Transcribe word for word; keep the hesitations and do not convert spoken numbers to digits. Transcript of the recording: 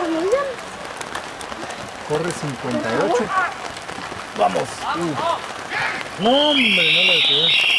Corre cincuenta y ocho. Vamos. Uh. No, hombre, no lo detuve.